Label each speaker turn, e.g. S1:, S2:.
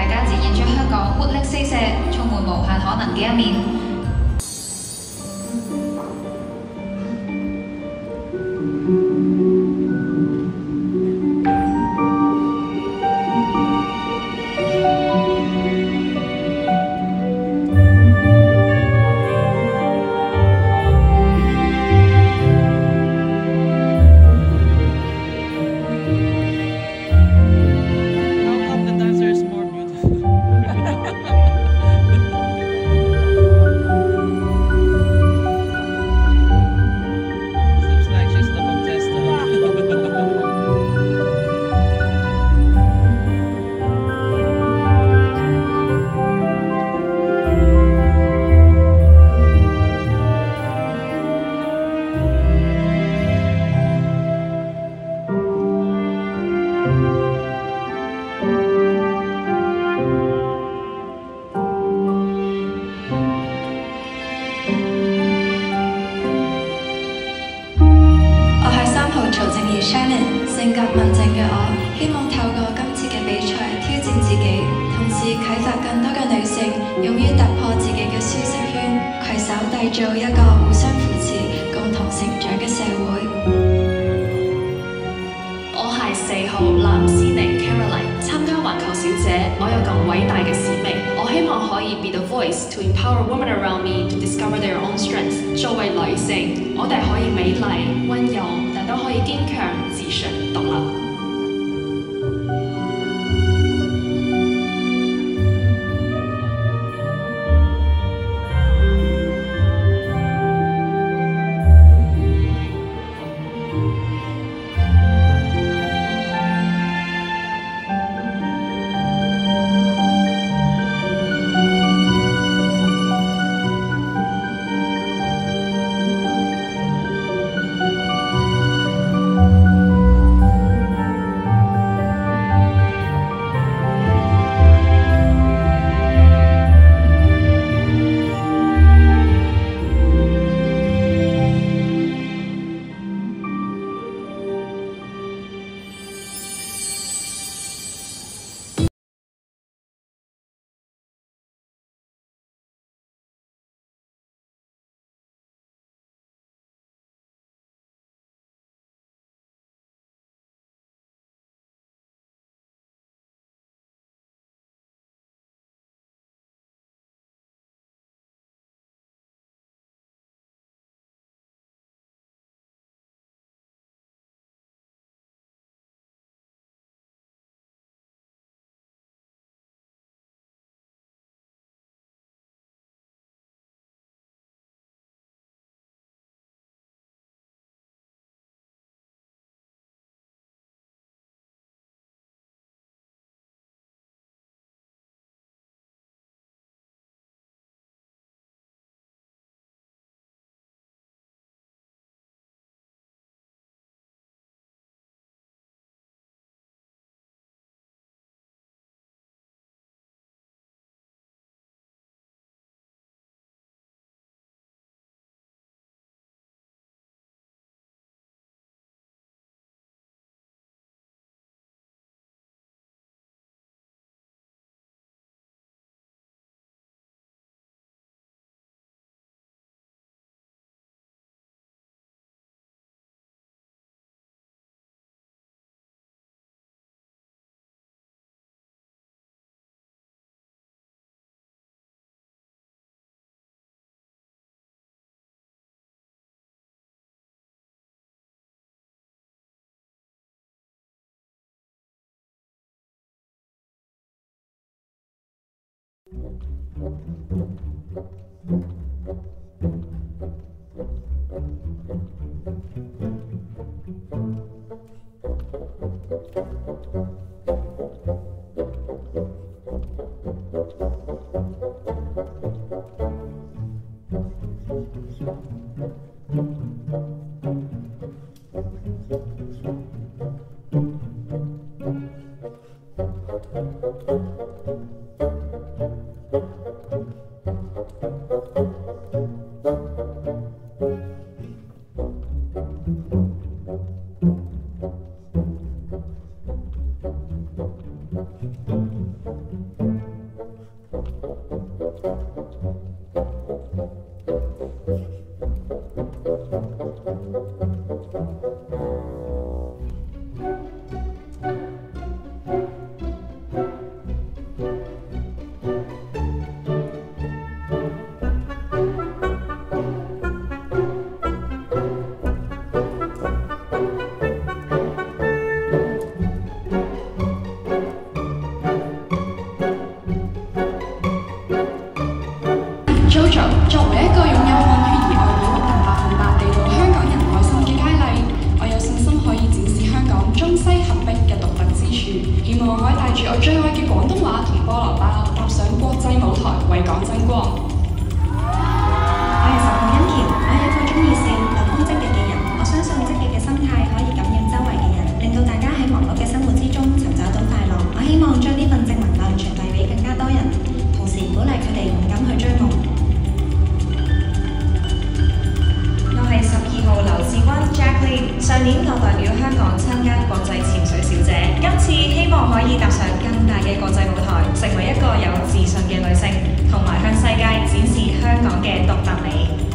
S1: 大家展現出香港活力四射、充滿無限可能嘅一面。
S2: 性格文靜嘅我，希望透過今次嘅比賽挑戰自己，同時啟發更多嘅女性，勇於突破自己嘅舒適圈，攜手締造一個互相扶持、共同成長嘅社會。
S3: 我係4號藍思妮 Caroline， 參加環球小姐，我有咁偉大嘅使命，我希望可以 be the voice to empower women around me to discover their own strengths。作為女性，我哋可以美麗、溫柔，但都可以堅強、自信、獨立。 JoJo 作為一個擁有混血兒外表同100%地道香港人內心嘅佳麗，我有信心可以展示香港中西合璧嘅獨特之處。希望可以帶住我最愛嘅廣東話同菠蘿包，踏上國際舞台，為港爭光。
S4: 我係10號欣橋，我係一個中意笑、樂觀積極嘅人。我相信積極嘅心態可以感染周圍嘅人，令到大家喺忙碌嘅生活之中尋找到快樂。我希望將呢份正能量傳遞俾更加多人，同時鼓勵佢哋勇敢去追夢。
S5: 我係12號劉志君 Jacqueline， 上年我代表香港參加國際潛水小姐，今次希望可以踏上更大嘅國際舞台，成為一個有自信嘅女性，同埋向世界展示香港嘅獨特美。